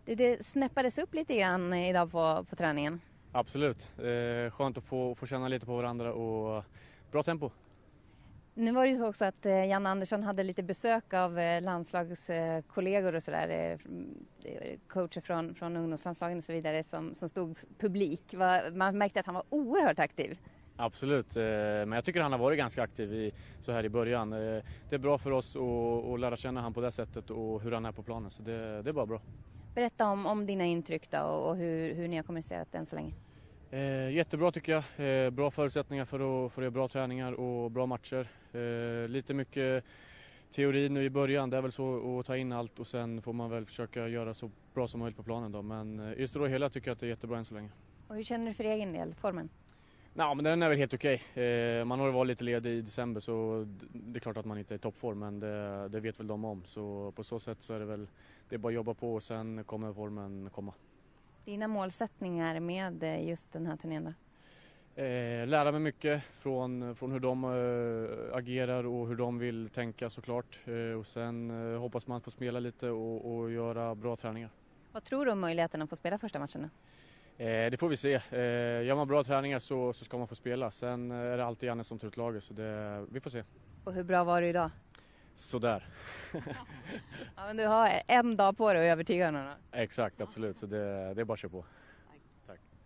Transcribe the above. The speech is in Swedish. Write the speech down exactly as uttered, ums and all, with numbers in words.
Det, det snäppades upp lite grann idag på, på träningen. Absolut. Eh, skönt att få, få känna lite på varandra och bra tempo. Nu var det ju så också att eh, Janne Andersson hade lite besök av eh, landslagskollegor och sådär. Eh, coacher från, från ungdomslandslagen och så vidare som, som stod publik. Va, man märkte att han var oerhört aktiv. Absolut, eh, men jag tycker han har varit ganska aktiv i, så här i början. Eh, det är bra för oss att, att lära känna han på det sättet och hur han är på planen, så det, det är bara bra. Berätta om, om dina intryck då och, och hur, hur ni har kommunicerat än så länge. Eh, jättebra tycker jag. Eh, bra förutsättningar för att, för att göra bra träningar och bra matcher. Eh, lite mycket teori nu i början. Det är väl så att ta in allt och sen får man väl försöka göra så bra som möjligt på planen då. Men eh, i det stora hela tycker jag att det är jättebra än så länge. Och hur känner du för egen del, formen? Nej, men den är väl helt okej. Eh, man har varit lite ledig i december så det är klart att man inte är i toppform, men det, det vet väl de om. Så på så sätt så är det väl, det är bara att jobba på och sen kommer formen komma. Dina målsättningar med just den här turnén då? Eh, lära mig mycket från, från hur de eh, agerar och hur de vill tänka såklart. Eh, och sen eh, hoppas man får spela lite och, och göra bra träningar. Vad tror du om möjligheten att få spela första matchen? Eh, det får vi se. Eh, gör man bra träningar så, så ska man få spela. Sen är det alltid Janne som tar ut laget, så det, vi får se. Och hur bra var du idag? Sådär. Ja, men du har en dag på dig att övertyga honom. Exakt, absolut. Så det, det är bara att köra på.